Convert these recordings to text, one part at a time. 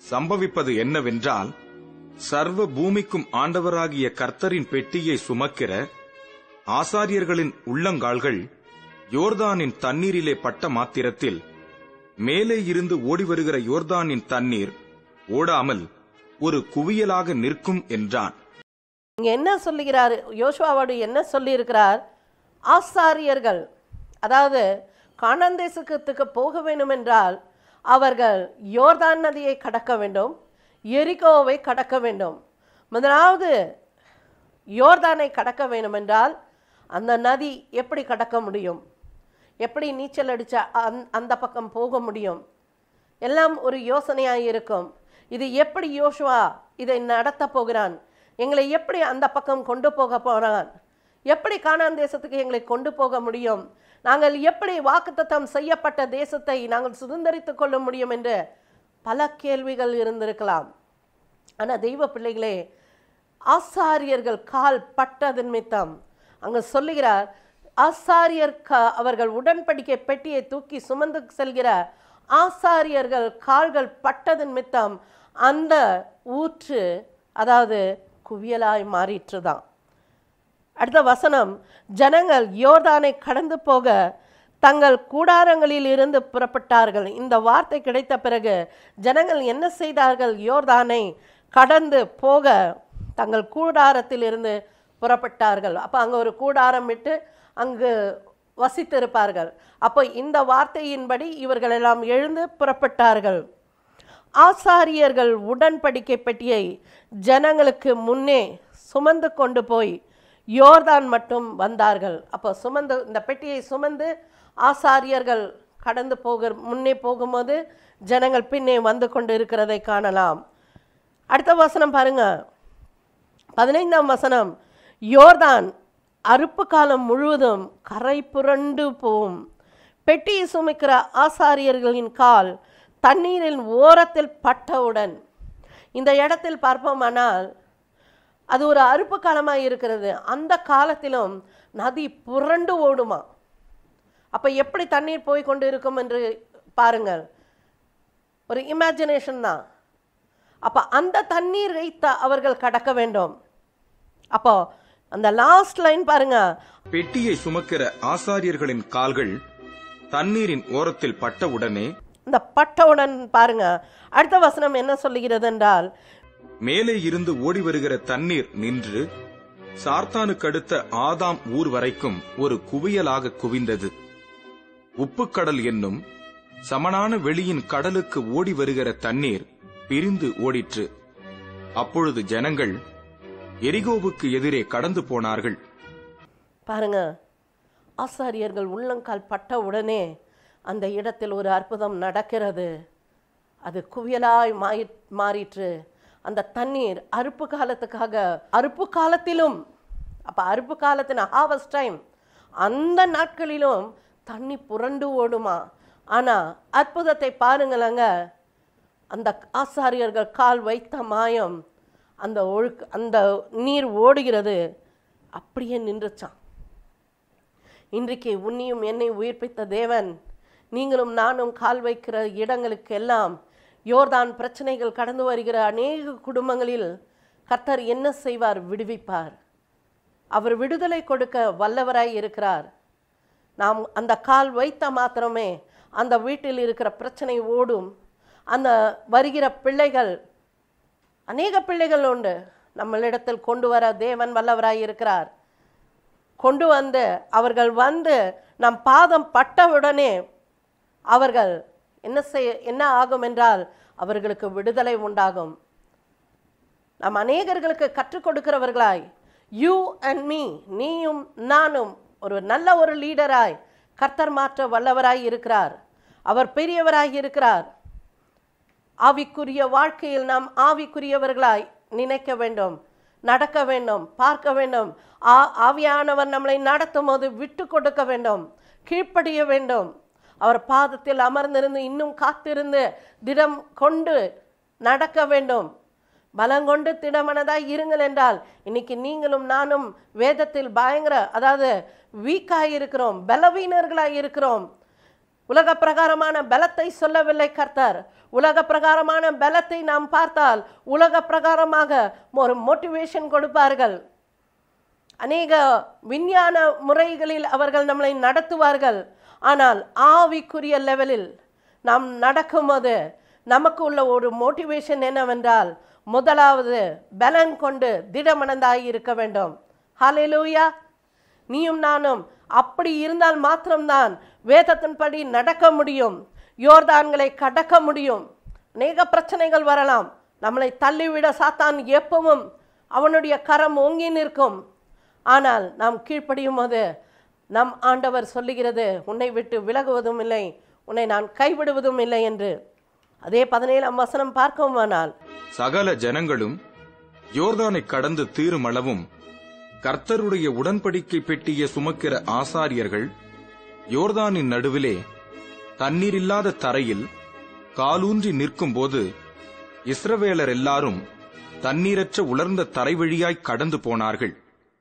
சம்பவிப்பது என்னவென்றால், சர்வ பூமிக்கும் ஆண்டவராகிய கர்த்தரின் பெட்டியை சுமக்கிற ஆசாரியர்களின் உள்ளங்கால்கள் யோர்தானின் தண்ணீரிலே பட்ட மாத்திரத்தில் மேலே இருந்து ஓடி வருகிற யோர்தானின் தண்ணீர் ஓடாமல் ஒரு குவியலாக நிற்கும் என்றான். இங்க என்ன சொல்லுகிறார் யோசுவாவோடு? என்ன சொல்லி இருக்கிறார்? ஆசாரியர்கள், அதாவது கானான் தேசத்துக்கு போக வேண்டும் என்றால் அவர்கள் யோர்தான் நதியை கடக்க வேண்டும், எரிகோவை கடக்க வேண்டும். முதலாவது யோர்தானை கடக்க வேண்டும் என்றால் அந்த நதி எப்படி கடக்க முடியும்? எப்படி நீச்சல் அடிச்சா அந்த பக்கம் போக முடியும்? எல்லாம் ஒரு யோசனையாக இருக்கும். இது எப்படி யோசுவா இதை நடத்த போகிறான்? எங்களை எப்படி அந்த பக்கம் கொண்டு போக போகிறான்? எப்படி கானான் தேசத்துக்கு எங்களை கொண்டு போக முடியும்? நாங்கள் எப்படி வாக்குத்தத்தம் செய்யப்பட்ட தேசத்தை நாங்கள் சுதந்திரித்துக் கொள்ள முடியும் என்று பல கேள்விகள் இருந்திருக்கலாம். ஆனால் தெய்வ பிள்ளைகளே, ஆசாரியர்கள் கால் பட்டது நிமித்தம் அங்க சொல்லுகிறார், ஆசாரியர் அவர்கள் உடன்படிக்கை பெட்டியை தூக்கி சுமந்து செல்கிற ஆசாரியர்கள் கால்கள் பட்டது நிமித்தம் அந்த ஊற்று, அதாவது குவியலாய் மாறிற்றுதான். அடுத்த வசனம், ஜனங்கள் யோர்தானை கடந்து போக தங்கள் கூடாரங்களில் இருந்து புறப்பட்டார்கள். இந்த வார்த்தை கிடைத்த பிறகு ஜனங்கள் என்ன செய்தார்கள்? யோர்தானை கடந்து போக தங்கள் கூடாரத்தில் இருந்து புறப்பட்டார்கள். அப்போ அங்கே ஒரு கூடாரம் விட்டு அங்கு வசித்திருப்பார்கள். அப்போ இந்த வார்த்தையின்படி இவர்கள் எல்லாம் எழுந்து புறப்பட்டார்கள். ஆசாரியர்கள் உடன்படிக்கை பெட்டியை ஜனங்களுக்கு முன்னே சுமந்து கொண்டு போய் யோர்தான் மட்டும் வந்தார்கள். அப்போ சுமந்து இந்த பெட்டியை சுமந்து ஆசாரியர்கள் கடந்து முன்னே போகும்போது ஜனங்கள் பின்னே வந்து கொண்டு இருக்கிறதை காணலாம். அடுத்த வசனம் பாருங்க, 15ஆம் வசனம், யோர்தான் அறுப்பு காலம் முழுவதும் கரை புரண்டு போகும். பெட்டியை சுமக்கிற ஆசாரியர்களின் கால் தண்ணீரின் ஓரத்தில் பட்டவுடன், இந்த இடத்தில் பார்ப்போமானால் அது ஒரு அறுப்பு காலமாக இருக்கிறது. அந்த காலத்திலும் நதி புரண்டு ஓடுமா? அப்போ எப்படி தண்ணீர் போய் கொண்டு இருக்கும் என்று பாருங்கள், ஒரு இமேஜினேஷன் தான். அப்போ அந்த தண்ணீரை அவர்கள் கடக்க வேண்டும். அப்போ அந்த லாஸ்ட் லைன் பாருங்க, பெட்டியை சுமக்கிற ஆசாரியர்களின் கால்கள் தண்ணீரின் ஓரத்தில் பட்டவுடனே, இந்த பட்டவுடன் பாருங்க அடுத்த வசனம் என்ன சொல்லுகிறது என்றால், மேலே இருந்து ஓடி வருகிற தண்ணீர் நின்று சார்த்தானுக்கு அடுத்த ஆதாம் ஊர் வரைக்கும் ஒரு குவியலாக குவிந்தது. உப்புக்கடல் என்னும் சமனான வெளியின் கடலுக்கு ஓடி வருகிற தண்ணீர் பிரிந்து ஓடிற்று. அப்பொழுது ஜனங்கள் எரிகோவுக்கு எதிரே கடந்து போனார்கள். பாருங்க, ஆசாரியர்கள் உள்ளங்கால் பட்ட உடனே அந்த இடத்தில் ஒரு அற்புதம் நடக்கிறது. அது குவியலாய் மாறிற்று. அந்த தண்ணீர் அறுப்பு காலத்துக்காக, அறுப்பு காலத்திலும், அப்ப அறுப்பு காலத்தின் ஹார்வெஸ்ட் டைம், அந்த நாட்களிலும் தண்ணி புரண்டு ஓடுமா? ஆனா அற்புதத்தை பாருங்களங்க, அந்த ஆசாரியர்கள் கால் வைத்த மாயம், அந்த நீர் ஓடுகிறது, அப்படியே நின்றுச்சான். இன்றைக்கு உன்னையும் என்னை உயிர்ப்பித்த தேவன், நீங்களும் நானும் கால் வைக்கிற இடங்களுக்கு எல்லாம் யோர்தான் பிரச்சனைகள் கடந்து வருகிற அநேக குடும்பங்களில் கர்த்தர் என்ன செய்வார்? விடுவிப்பார். அவர் விடுதலை கொடுக்க வல்லவராய் இருக்கிறார். நாம் அந்த கால் வைத்த மாத்திரமே அந்த வீட்டில் இருக்கிற பிரச்சனை ஓடும். அந்த வருகிற பிள்ளைகள், அநேக பிள்ளைகள் உண்டு, நம்மளிடத்தில் கொண்டு வர தேவன் வல்லவராய் இருக்கிறார். கொண்டு வந்து அவர்கள் வந்து நம் பாதம் பட்டவுடனே அவர்கள் என்ன ஆகும் என்றால் அவர்களுக்கு விடுதலை உண்டாகும். நாம் அநேகர்களுக்கு கற்றுக் கொடுக்கிறவர்களாய், யூ அண்ட் மீ, நீயும் நானும் ஒரு நல்ல ஒரு லீடராய் கர்த்தர் மாற்ற வல்லவராய் இருக்கிறார். அவர் பெரியவராய் இருக்கிறார். ஆவிக்குரிய வாழ்க்கையில் நாம் ஆவிக்குரியவர்களாய் நினைக்க வேண்டும், நடக்க வேண்டும், பார்க்க வேண்டும். ஆவியானவர் நம்மளை நடத்தும் போது விட்டு கொடுக்க வேண்டும், கீழ்ப்படிய வேண்டும். அவர் பாதத்தில் அமர்ந்திருந்து இன்னும் காத்திருந்து திடம் கொண்டு நடக்க வேண்டும். பலங்கொண்டு திடமனதாய் இருங்கள் என்றால், இன்னைக்கு நீங்களும் நானும் வேதத்தில் பயங்கர, அதாவது வீக்காய் இருக்கிறோம், பலவீனர்களாய் இருக்கிறோம். உலக பிரகாரமான பலத்தை சொல்லவில்லை கர்த்தர். உலக பிரகாரமான பலத்தை நாம் பார்த்தால் உலக பிரகாரமாக ஒரு மோட்டிவேஷன் கொடுப்பார்கள். அநேக விஞ்ஞான முறைகளில் அவர்கள் நம்மளை நடத்துவார்கள். ஆனால் ஆவிக்குரிய லெவலில் நாம் நடக்கும்போது நமக்கு உள்ள ஒரு மோட்டிவேஷன் என்னவென்றால், முதலாவது பலன் கொண்டு திடமனதாய் இருக்க வேண்டும். ஹல்லேலூயா. நீயும் நானும் அப்படி இருந்தால் மாத்திரம்தான் வேதத்தின்படி நடக்க முடியும், யோர்தான்களை கடக்க முடியும். அநேக பிரச்சனைகள் வரலாம், நம்மளை தள்ளிவிட சாத்தான் எப்பவும் அவனுடைய கரம் ஓங்கி நிற்கும். ஆனால் நாம் கீழ்ப்படியும் போது நம் ஆண்டவர் சொல்லுகிறது, உன்னை விட்டு விலகுவதும் இல்லை, உன்னை நான் கைவிடுவதும் இல்லை என்று. அதே 17ஆம் வசனம் பார்க்குமானால், சகல ஜனங்களும் யோர்தானை கடந்து தீருமளவும் கர்த்தருடைய உடன்படிக்கை பெட்டியை சுமக்கிற ஆசாரியர்கள் யோர்தானின் நடுவிலே தண்ணீரில்லாத தரையில் காலூன்றி நிற்கும்போது இஸ்ரவேலர் எல்லாரும் தண்ணீரற்ற உலர்ந்த தரை வழியாய் கடந்து போனார்கள்.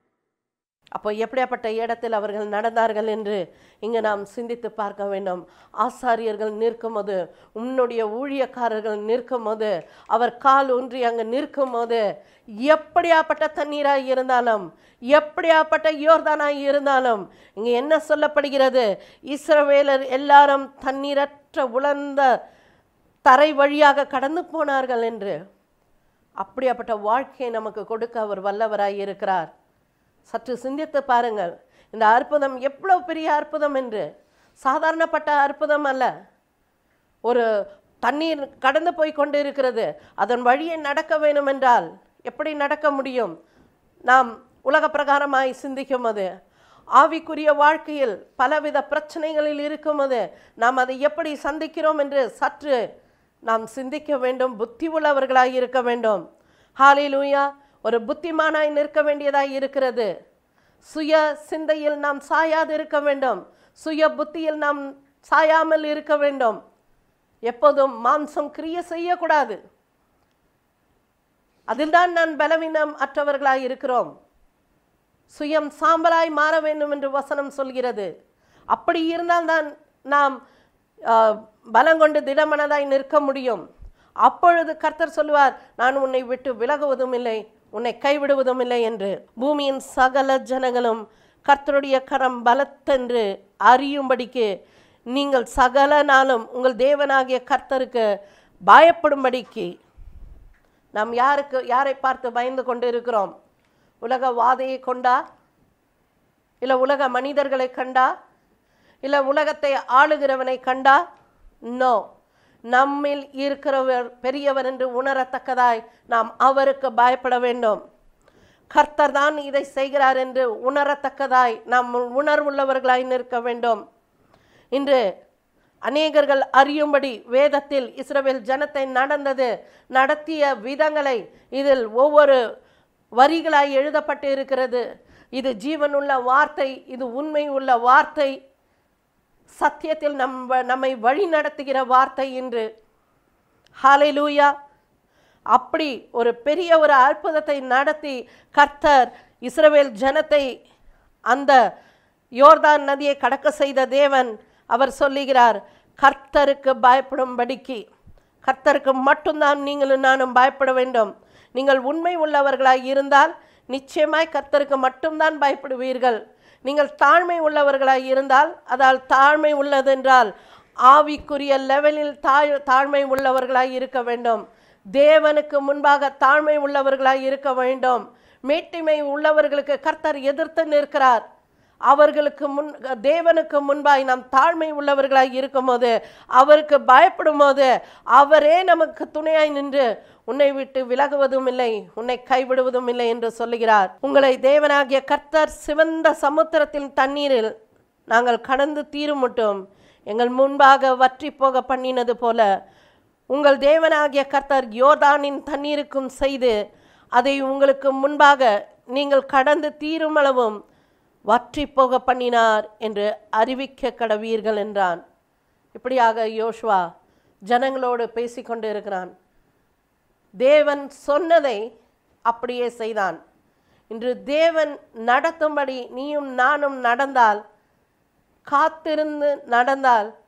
அப்போ எப்படியாப்பட்ட இடத்தில் அவர்கள் நடந்தார்கள் என்று இங்கு நாம் சிந்தித்து பார்க்க வேண்டும். ஆசாரியர்கள் நிற்கும் போது, உன்னுடைய ஊழியக்காரர்கள் நிற்கும் போது, அவர் கால் ஊன்றி அங்கு நிற்கும் போது, எப்படியாப்பட்ட தண்ணீராய் இருந்தாலும், எப்படியாப்பட்ட யோர்தானாய் இருந்தாலும், இங்கு என்ன சொல்லப்படுகிறது, இஸ்ரவேலர் எல்லாரும் தண்ணீரற்ற உலர்ந்த தரை வழியாக கடந்து போனார்கள் என்று. அப்படியாப்பட்ட வாழ்க்கையை நமக்கு கொடுக்க அவர் வல்லவராய் இருக்கிறார். சற்று சிந்தித்து பாருங்கள், இந்த அற்புதம் எவ்வளவு பெரிய அற்புதம் என்று. சாதாரணப்பட்ட அற்புதம் அல்ல. ஒரு தண்ணீர் கடந்து போய் கொண்டு இருக்கிறது, அதன் வழியை நடக்க வேண்டும் என்றால் எப்படி நடக்க முடியும்? நாம் உலக பிரகாரமாய் சிந்திக்கும் போது, ஆவிக்குரிய வாழ்க்கையில் பலவித பிரச்சனைகளில் இருக்கும் போது நாம் அதை எப்படி சந்திக்கிறோம் என்று சற்று நாம் சிந்திக்க வேண்டும். புத்தி உள்ளவர்களாய் இருக்க வேண்டும். ஹல்லேலூயா. ஒரு புத்திமானாய் நிற்க வேண்டியதாய் இருக்கிறது. சுய சிந்தையில் நாம் சாயாது இருக்க வேண்டும். சுய புத்தியில் நாம் சாயாமல் இருக்க வேண்டும். எப்போதும் மாம்சம் கிரியை செய்யக்கூடாது. அதில்தான் நான் பலவீனம் அற்றவர்களாய் இருக்கிறோம். சுயம் சாம்பலாய் மாற வேண்டும் என்று வசனம் சொல்கிறது. அப்படி இருந்தால்தான் நாம் பலங்கொண்டு திடமனதாய் நிற்க முடியும். அப்பொழுது கர்த்தர் சொல்லுவார், நான் உன்னை விட்டு விலகுவதும் இல்லை, உன்னை கைவிடுவதும் இல்லை என்று. பூமியின் சகல ஜனங்களும் கர்த்தருடைய கரம் பலத்தென்று அறியும்படிக்கு நீங்கள் சகல நாளும் உங்கள் தேவனாகிய கர்த்தருக்கு பயப்படும்படிக்கு. நாம் யாரை பார்த்து பயந்து கொண்டு இருக்கிறோம்? உலக வாதையை கொண்டா, இல்லை உலக மனிதர்களை கண்டா, இல்லை உலகத்தை ஆளுகிறவனை கண்டா? நோ, நம்மில் இருக்கிறவர் பெரியவர் என்று உணரத்தக்கதாய் நாம் அவருக்கு பயப்பட வேண்டும். கர்த்தர் தான் இதை செய்கிறார் என்று உணரத்தக்கதாய் நாம் உணர்வுள்ளவர்களாய் நிற்க வேண்டும். இன்று அநேகர்கள் அறியும்படி வேதத்தில் இஸ்ரவேல் ஜனத்தை நடத்திய விதங்களை இதில் ஒவ்வொரு வரிகளாய் எழுதப்பட்டு இருக்கிறது. இது ஜீவனுள்ள வார்த்தை, இது உண்மை உள்ள வார்த்தை, சத்தியத்தில் நம்மை வழி நடத்துகிற வார்த்தை என்று. ஹல்லேலூயா. அப்படி ஒரு பெரிய ஒரு அற்புதத்தை நடத்தி கர்த்தர் இஸ்ரவேல் ஜனத்தை அந்த யோர்தான் நதியை கடக்க செய்த தேவன். அவர் சொல்லுகிறார், கர்த்தருக்கு பயப்படும்படிக்கு. கர்த்தருக்கு மட்டும்தான் நீங்களும் நானும் பயப்பட வேண்டும். நீங்கள் உண்மை உள்ளவர்களாய் இருந்தால் நிச்சயமாய் கர்த்தருக்கு மட்டும்தான் பயப்படுவீர்கள். நீங்கள் தாழ்மை உள்ளவர்களாய் இருந்தால், அதால் தாழ்மை உள்ளதென்றால் ஆவிக்குரிய லெவலில் தாழ்மை உள்ளவர்களாய் இருக்க வேண்டும். தேவனுக்கு முன்பாக தாழ்மை உள்ளவர்களாய் இருக்க வேண்டும். மேட்டிமை உள்ளவர்களுக்கு கர்த்தர் எதிர்த்து நிற்கிறார். அவர்களுக்கு தேவனுக்கு முன்பாய் நாம் தாழ்மை உள்ளவர்களாய் இருக்கும் போது, அவருக்கு பயப்படும் போது, அவரே நமக்கு துணையாய் நின்று உன்னை விட்டு விலகுவதும் இல்லை, உன்னை கைவிடுவதும் இல்லை என்று சொல்லுகிறார். உங்களை தேவனாகிய கர்த்தர் சிவந்த சமுத்திரத்தின் தண்ணீரில் நாங்கள் கடந்து தீரும் மட்டும் எங்கள் முன்பாக வற்றி போக பண்ணினது போல உங்கள் தேவனாகிய கர்த்தர் யோர்தானின் தண்ணீருக்கும் செய்து அதை உங்களுக்கு முன்பாக நீங்கள் கடந்து தீருமளவும் வற்றி போக பண்ணினார் என்று அறிவிக்க கடவீர்கள் என்றான். இப்படியாக யோசுவா ஜனங்களோடு பேசிக்கொண்டு இருக்கிறான். தேவன் சொன்னதை அப்படியே செய்தான். இன்று தேவன் நடத்தும்படி நீயும் நானும் நடந்தால், காத்திருந்து நடந்தால்,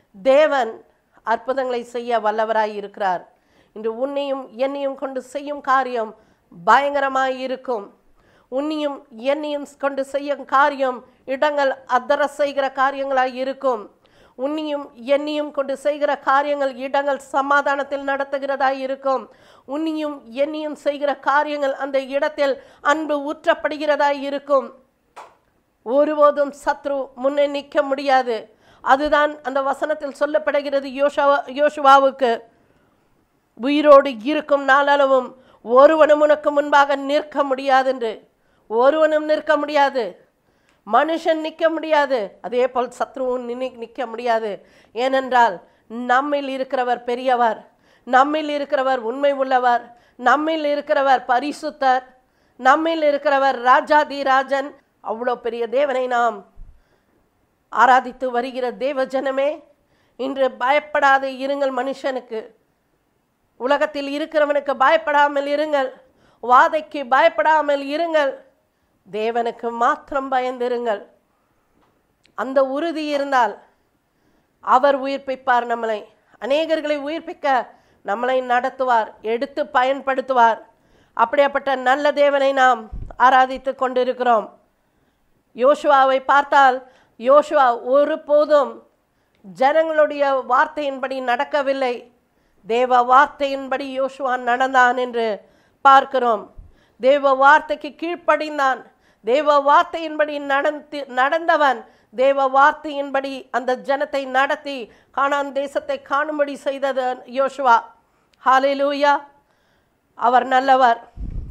தேவன் அற்புதங்களை செய்ய வல்லவராய் இருக்கிறார். இன்று உன்னையும் என்னையும் கொண்டு செய்யும் காரியம் பயங்கரமாய் இருக்கும். உன்னையும் என்னையும் கொண்டு செய்யும் காரியம் இடங்கள் அதர செய்கிற காரியங்களாய் இருக்கும். உன்னையும் என்னையும் கொண்டு செய்கிற காரியங்கள் இடங்கள் சமாதானத்தில் நடத்துகிறதாய் இருக்கும். உன்னையும் என்னையும் செய்கிற காரியங்கள் அந்த இடத்தில் அன்பு ஊற்றப்படுகிறதாய் இருக்கும். ஒருபோதும் சத்ரு முன்னே நிற்க முடியாது. அதுதான் அந்த வசனத்தில் சொல்லப்படுகிறது யோசுவாவுக்கு. உயிரோடு இருக்கும் நாளளவும் ஒருவனும் உனக்கு முன்பாக நிற்க முடியாது என்று. ஒருவனும் நிற்க முடியாது. மனுஷன் நிற்க முடியாது. அதே போல் சத்ருவும் நிற்க முடியாது. ஏனென்றால் நம்மில் இருக்கிறவர் பெரியவர், நம்மில் இருக்கிறவர் உண்மை உள்ளவர், நம்மில் இருக்கிறவர் பரிசுத்தர், நம்மில் இருக்கிறவர் ராஜாதி ராஜன். அவ்வளோ பெரிய தேவனை நாம் ஆராதித்து வருகிற தேவ ஜனமே, இன்று பயப்படாது இருங்கள். மனுஷனுக்கு, உலகத்தில் இருக்கிறவனுக்கு பயப்படாமல் இருங்கள். வாதைக்கு பயப்படாமல் இருங்கள். தேவனுக்கு மாத்திரம் பயந்திருங்கள். அந்த உறுதி இருந்தால் அவர் உயிர்ப்பிப்பார். நம்மளை அநேகர்களை உயிர்ப்பிக்க நம்மளை நடத்துவார், எடுத்து பயன்படுத்துவார். அப்படியாப்பட்ட நல்ல தேவனை நாம் ஆராதித்து கொண்டிருக்கிறோம். யோசுவாவை பார்த்தால் யோசுவா ஒருபோதும் ஜனங்களுடைய வார்த்தையின்படி நடக்கவில்லை. தேவ வார்த்தையின்படி யோசுவா நடந்தான் என்று பார்க்கிறோம். தேவ வார்த்தைக்கு கீழ்ப்படிந்தான். தேவ வார்த்தையின்படி நடந்தவன் தேவ வார்த்தையின்படி அந்த ஜனத்தை நடத்தி கானான் தேசத்தை காணும்படி செய்தது யோசுவா. ஹல்லேலூயா. அவர் நல்லவர்.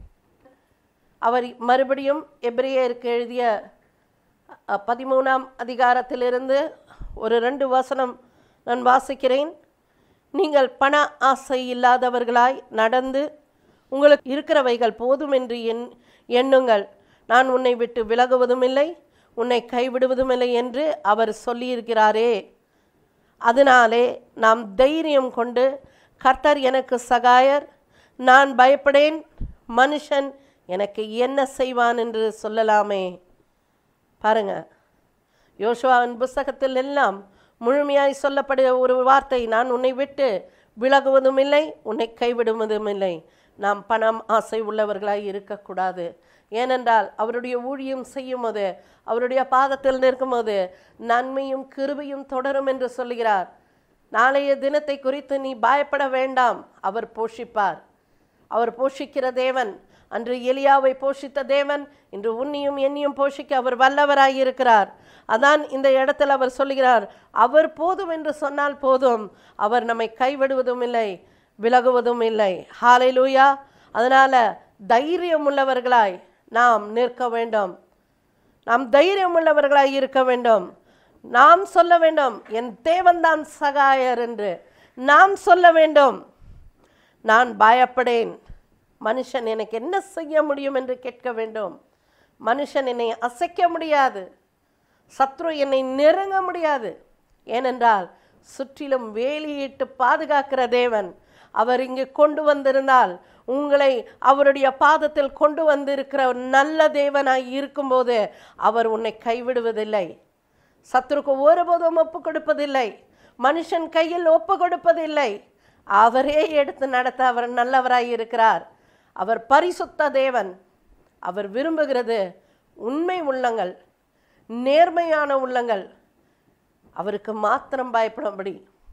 அவர் மறுபடியும் எபிரேயருக்கு எழுதிய 13ஆம் அதிகாரத்திலிருந்து ஒரு 2 வசனம் நான் வாசிக்கிறேன். நீங்கள் பண ஆசை இல்லாதவர்களாய் நடந்து உங்களுக்கு இருக்கிறவைகள் போதும் என்று எண்ணுங்கள். நான் உன்னை விட்டு விலகுவதும் இல்லை, உன்னை கைவிடுவதும் இல்லை என்று அவர் சொல்லியிருக்கிறாரே. அதனாலே நாம் தைரியம் கொண்டு கர்த்தர் எனக்கு சகாயர், நான் பயப்படேன், மனுஷன் எனக்கு என்ன செய்வான் என்று சொல்லலாமே. பாருங்க, யோசுவாவின் புஸ்தகத்தில் எல்லாம் முழுமையாய் சொல்லப்படுகிற ஒரு வார்த்தை, நான் உன்னை விட்டு விலகுவதும் இல்லை, உன்னை கைவிடுவதும் இல்லை. நாம் பணம் ஆசை உள்ளவர்களாய் இருக்கக்கூடாது. ஏனென்றால் அவருடைய ஊழியம் செய்யும் போது, அவருடைய பாதத்தில் நிற்கும்போது நன்மையும் கிருபையும் தொடரும் என்று சொல்கிறார். நாளைய தினத்தை குறித்து நீ பயப்பட வேண்டாம், அவர் போஷிப்பார். அவர் போஷிக்கிற தேவன். அன்று எலியாவை போஷித்த தேவன் இன்று உன்னையும் என்னையும் போஷிக்க அவர் வல்லவராய் இருக்கிறார். அதான் இந்த இடத்தில் அவர் சொல்கிறார், அவர் போதும் என்று சொன்னால் போதும், அவர் நம்மை கைவிடுவதும் இல்லை, விலகுவதும் இல்லை. ஹல்லேலூயா. அதனால தைரியம் உள்ளவர்களாய் நாம் நிற்க வேண்டும். நாம் தைரியம் உள்ளவர்களாய் இருக்க வேண்டும். நாம் சொல்ல வேண்டும், என் தேவன்தான் சகாயர் என்று நாம் சொல்ல வேண்டும். நான் பயப்படேன், மனுஷன் எனக்கு என்ன செய்ய முடியும் என்று கேட்க வேண்டும். மனுஷன் என்னை அசைக்க முடியாது, சத்ரு என்னை நெருங்க முடியாது. ஏனென்றால் சுற்றிலும் வேலியிட்டு பாதுகாக்கிற தேவன். அவர் இங்கு கொண்டு வந்திருந்தால், உங்களை அவருடைய பாதத்தில் கொண்டு வந்திருக்கிற நல்ல தேவனாய் இருக்கும்போது அவர் உன்னை கைவிடுவதில்லை. சத்ருக்கு ஒருபோதும் ஒப்பு கொடுப்பதில்லை, மனுஷன் கையில் ஒப்பு கொடுப்பதில்லை. அவரே எடுத்து நடத்த அவர் நல்லவராய் இருக்கிறார். அவர் பரிசுத்த தேவன். அவர் விரும்புகிறது உண்மை உள்ளங்கள், நேர்மையான உள்ளங்கள். அவருக்கு மாத்திரம் பயப்படும்படி.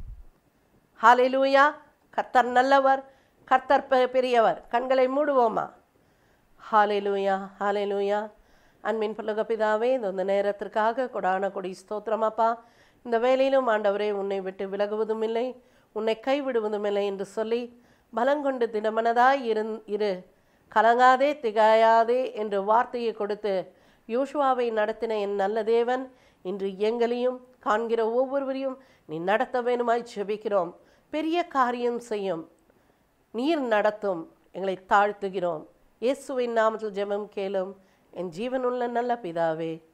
ஹல்லேலூயா. கர்த்தர் நல்லவர், கர்த்தர் பெரியவர். கண்களை மூடுவோமா? ஹல்லேலூயா, ஹல்லேலூயா. அன்பின் பரலோக பிதாவே, இந்த நேரத்திற்காக கொடான கொடி ஸ்தோத்திரமாப்பா. இந்த வேலையிலும் ஆண்டவரே, உன்னை விட்டு விலகுவதும் இல்லை, உன்னை கைவிடுவதும் இல்லை என்று சொல்லி பலங்கொண்டு திடமனதாய் இரு, கலங்காதே திகையாதே என்று வார்த்தையை கொடுத்து யோசுவாவை நடத்தின என் நல்ல தேவன், இன்று எங்களையும் காண்கிற ஒவ்வொருவரையும் நீ நடத்த வேணுமாய் ஜெபிக்கிறோம். பெரிய காரியம் செய்யும், நீர் நடத்தும், எங்களை தாழ்த்துகிறோம். இயேசுவின் நாமத்தில் ஜெபம் கேளும் என் ஜீவனுள்ள நல்ல பிதாவே.